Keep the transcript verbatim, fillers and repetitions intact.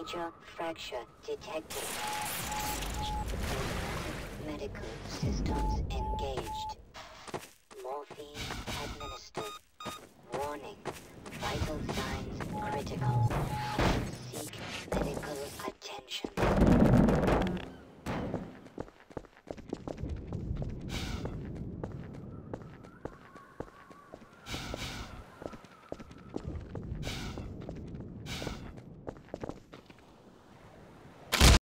Major fracture detected. Medical systems engaged. Morphine administered. Warning. Vital signs critical.